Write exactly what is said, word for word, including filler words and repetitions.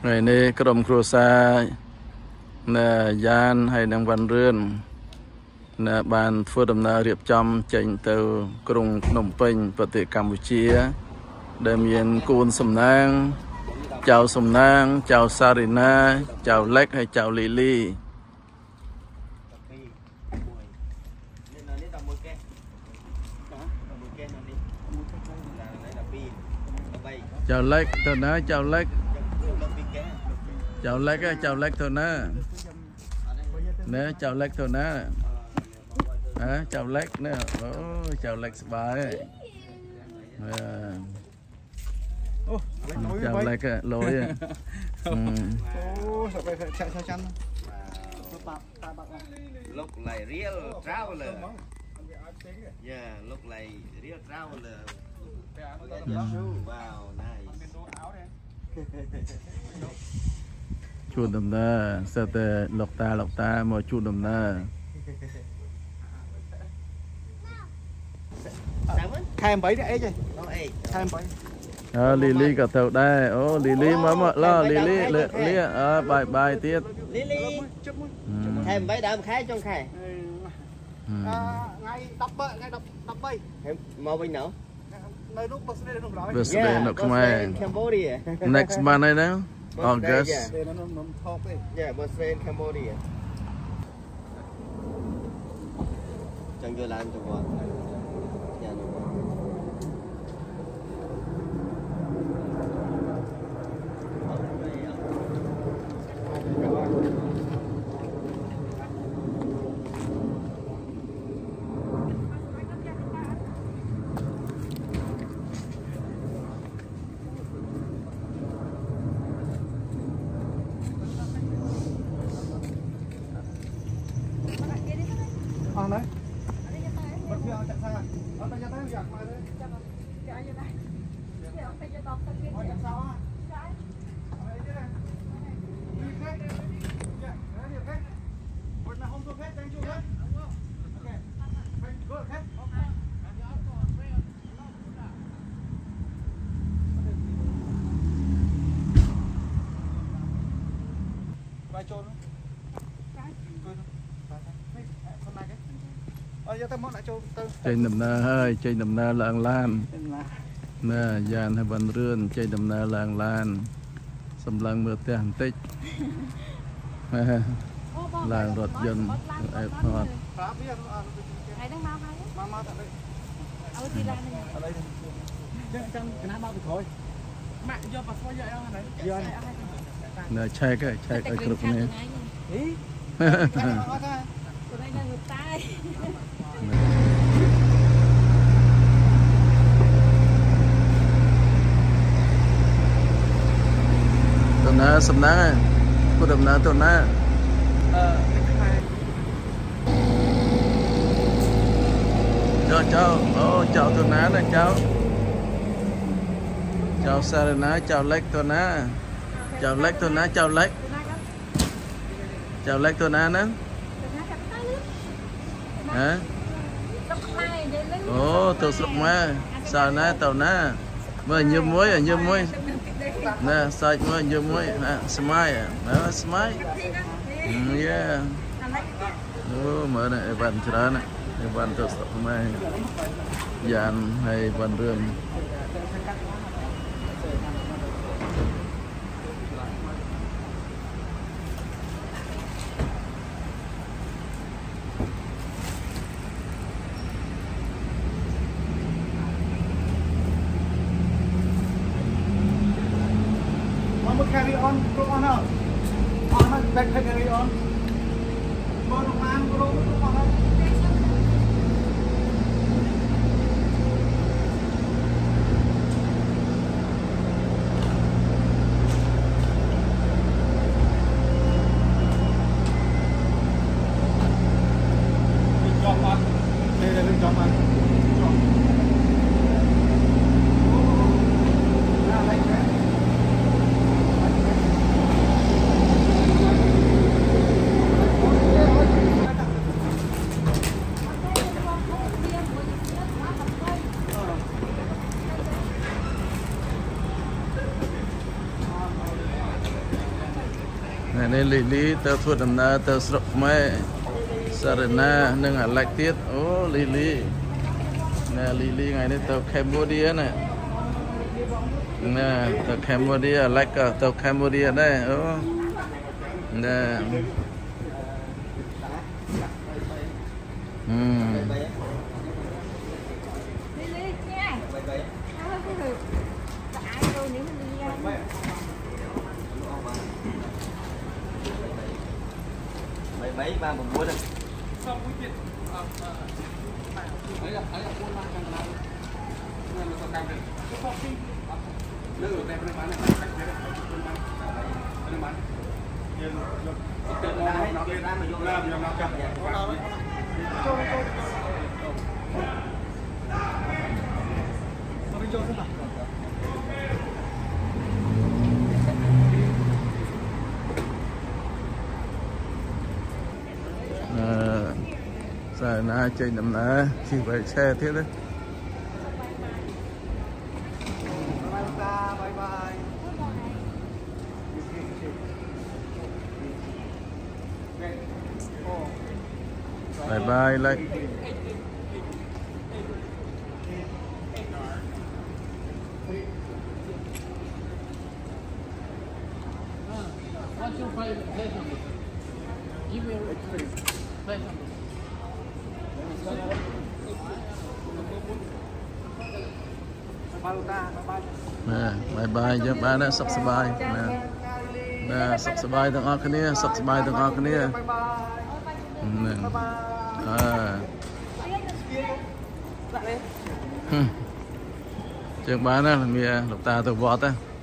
ngày nay cầm cua sa nè gian hay đang văn rươn nè bàn phơi đầm na riệp chăm chạy từ Krung Phnom Penhประเทศ Campuchia ได้มีกูนสำนางเจ้าสำนางเจ้าซารินาเจ้าเล็กให้เจ้าลิลี่เจ้าเล็กเท่านั้นเจ้าเล็กเจ้าเล็กเจ้าเล็กเท่านั้นเนื้อเจ้าเล็กเท่านั้นฮะเจ้าเล็กเนี่ยโอ้เจ้าเล็กสบายเจ้าเล็กอะลอยอะ look like real traveler yeah look like real traveler wow nice ชูดำเนินเสด็จหลอกตาหลอกตามาชูดำเนินใครไปได้เอ้ยใครไปเออลิลี่กับเธอได้โอ้ลิลี่มาหมดแล้วลิลี่เลี้ยเลี้ยเออบายบายเตี้ยลิลี่ใครไปดำใครtrongใคร ngay đập bơi ngay đập đập bơi mau bên nào nơi lúc bớt đây lúc đó birthday nó không ai next month này nào August yeah birthday in Cambodia chẳng vừa làm cho bọn Ờ đấy. Bật phía chạy xa. Ở đây tay giặc mà đấy. Chạy như này. Chạy ông phải cho tao tao kia. Ở chạy sao á? Chạy. Ở đây chứ này. Đi khách. Dạ, đấy đi khách. Một là không có khách đánh chung hết. Ok. Khách go khách. Ok. Vai trốn. chơi nằm na hơi chơi nằm na làng lan nè dàn hay văn rươn chơi nằm na làng lan sầm lăng mưa tè tích làng rọt dân ai phật nè chạy cái chạy cái cực này tuần na sầm na cô đầm na tuần na cho cháu ô chào tuần na này cháu chào Sarina chào Lech tuần na chào Lech tuần na chào Lech chào Lech tuần na nè hả ồ tàu sụp mà sao na tàu na mà nhiều muối à nhiều muối nè sạch mà nhiều muối à smile à đó smile yeah ô mở này bàn chả này bàn tàu sụp mà dàn hay bàn rương carry on, go on out. On out, back carry on. Go on, man, go on out. Jump on. Đây là jump on. này nên lì lì tao thua đầm na tao sọc mấy Sarana nâng ở lại tiết ô lì lì nè lì lì ngày đây tao Cambodia này nè tao Cambodia lại cả tao Cambodia đây ô nè ừm mấy ba một buổi rồi giờ na trên nằm na chỉ phải xe thế đấy bye bye lại nè bye bye cho ba nó sắp sắp bye nè nè sắp sắp bye từng ở cái này sắp sắp bye từng ở cái này nè à trường ba nó là mía lục ta từ vọt á